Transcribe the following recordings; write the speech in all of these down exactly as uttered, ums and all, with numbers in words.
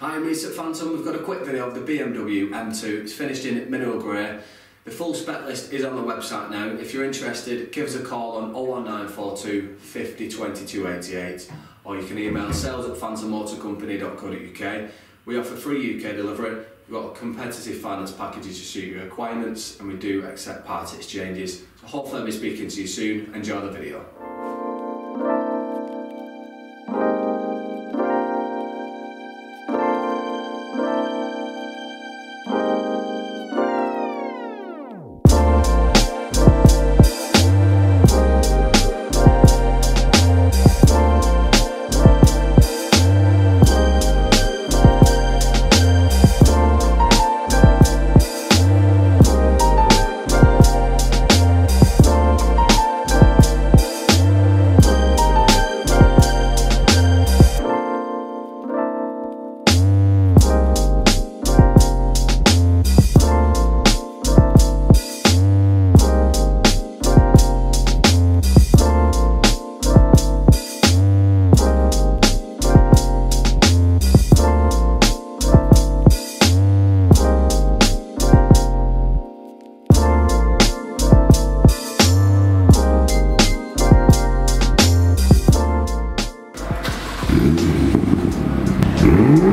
Hi, I'm Reece at Phantom. We've got a quick video of the B M W M two. It's finished in mineral grey. The full spec list is on the website now. If you're interested, give us a call on oh one nine four two, five oh, twenty-two eighty-eight, or you can email sales at phantom motor company dot co dot U K. We offer free U K delivery. We've got a competitive finance packages to suit your requirements, and we do accept part exchanges. So hopefully I'll be speaking to you soon. Enjoy the video.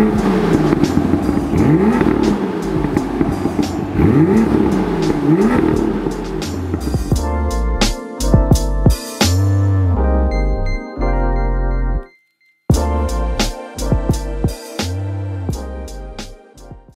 Mm-hmm.